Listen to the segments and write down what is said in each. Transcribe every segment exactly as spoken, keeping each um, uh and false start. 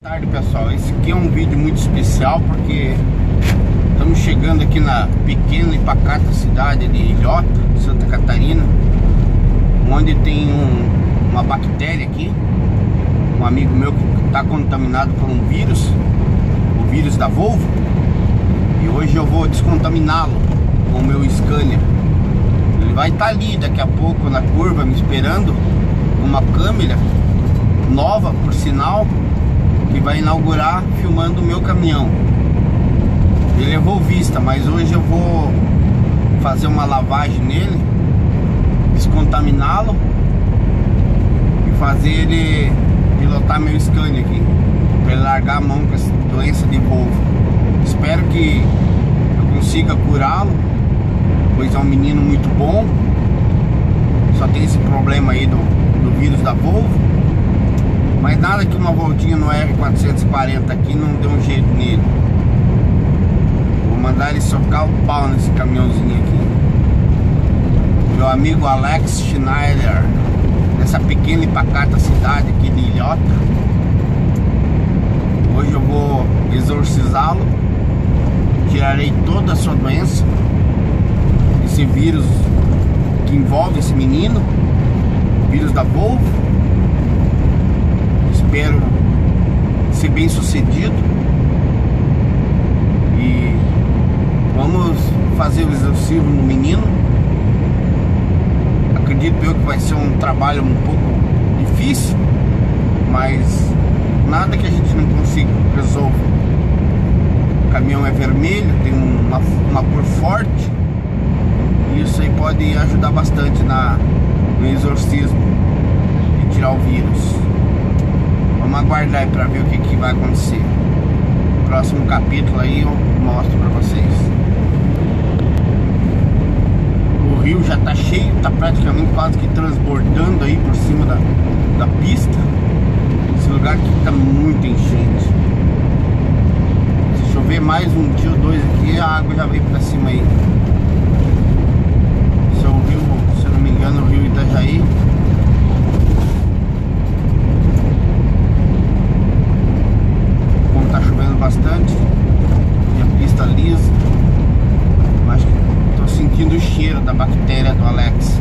Boa tarde, pessoal. Esse aqui é um vídeo muito especial porque estamos chegando aqui na pequena e pacata cidade de Ilhota, Santa Catarina, onde tem um, uma bactéria aqui, um amigo meu que está contaminado por um vírus, o vírus da Volvo, e hoje eu vou descontaminá-lo com o meu Scania. Ele vai estar ali daqui a pouco na curva me esperando, uma câmera nova, por sinal, que vai inaugurar filmando o meu caminhão. Ele levou vista, mas hoje eu vou fazer uma lavagem nele, descontaminá-lo e fazer ele pilotar meu Scania aqui, para ele largar a mão com essa doença de Volvo. Espero que eu consiga curá-lo, pois é um menino muito bom. Só tem esse problema aí do, do vírus da Volvo, mas nada que uma voltinha no R quatrocentos e quarenta aqui não deu um jeito nele. Vou mandar ele socar o pau nesse caminhãozinho aqui. Meu amigo Alex Schneider, nessa pequena e pacata cidade aqui de Ilhota. Hoje eu vou exorcizá-lo, tirarei toda a sua doença, esse vírus que envolve esse menino, vírus da Volvo. Espero ser bem sucedido e vamos fazer o exorcismo no menino. Acredito eu que vai ser um trabalho um pouco difícil, mas nada que a gente não consiga resolver. O caminhão é vermelho, tem uma, uma cor forte, e isso aí pode ajudar bastante na, no exorcismo e tirar o vírus. Vamos aguardar aí pra ver o que, que vai acontecer. No próximo capítulo aí eu mostro pra vocês. O rio já tá cheio, tá praticamente quase que transbordando aí por cima da, da pista. Esse lugar aqui tá muito enchente. Se chover mais um dia ou dois aqui, a água já veio pra cima aí. Esse é o rio, se eu não me engano, o rio Itajaí. Tá chovendo bastante e a pista lisa. Acho que tô sentindo o cheiro da bactéria do Alex.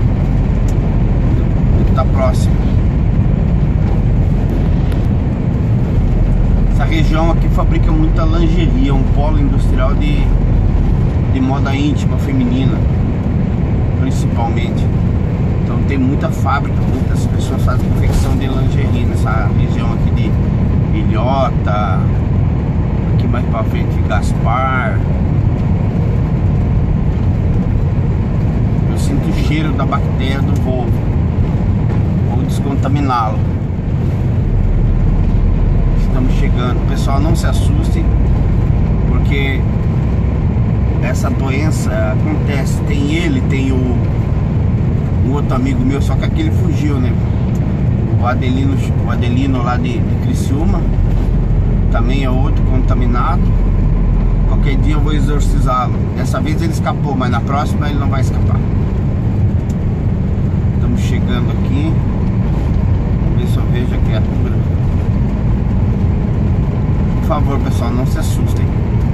Ele tá próximo. Essa região aqui fabrica muita lingerie, é um polo industrial de, de moda íntima feminina, principalmente. Então tem muita fábrica, muitas pessoas fazem confecção de lingerie nessa região aqui de Ilhota, aqui mais pra frente Gaspar. Eu sinto o cheiro da bactéria do Volvo. Vou descontaminá-lo. Estamos chegando. Pessoal, não se assustem, porque essa doença acontece. Tem ele, tem o um outro amigo meu, só que aquele fugiu, né? O Adelino, o Adelino lá de, de Criciúma também é outro contaminado. Qualquer dia eu vou exorcizá-lo. Dessa vez ele escapou, mas na próxima ele não vai escapar. Estamos chegando aqui. Vamos ver se eu vejo a criatura. Por favor, pessoal, não se assustem.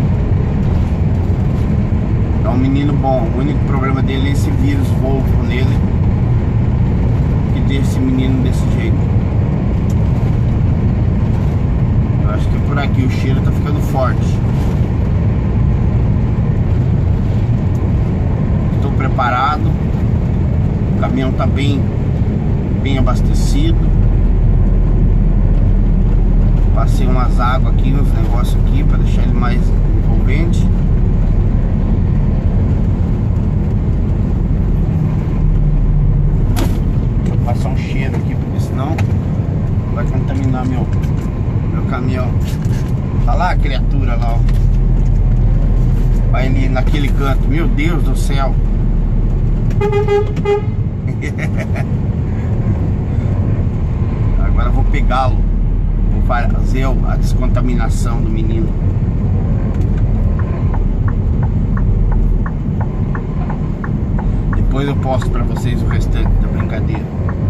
É um menino bom. O único problema dele é esse vírus Volvo nele, que deixa esse menino desse jeito. Eu acho que por aqui o cheiro tá ficando forte. Estou preparado. O caminhão tá bem, bem abastecido. Passei umas águas aqui, uns negócios aqui para deixar ele mais envolvente. Vou passar um cheiro aqui, porque senão vai contaminar meu, meu caminhão. Tá lá a criatura lá, ó. Vai ali naquele canto. Meu Deus do céu. Agora eu vou pegá-lo. Vou fazer a descontaminação do menino. Depois eu posto pra vocês o restante da brincadeira.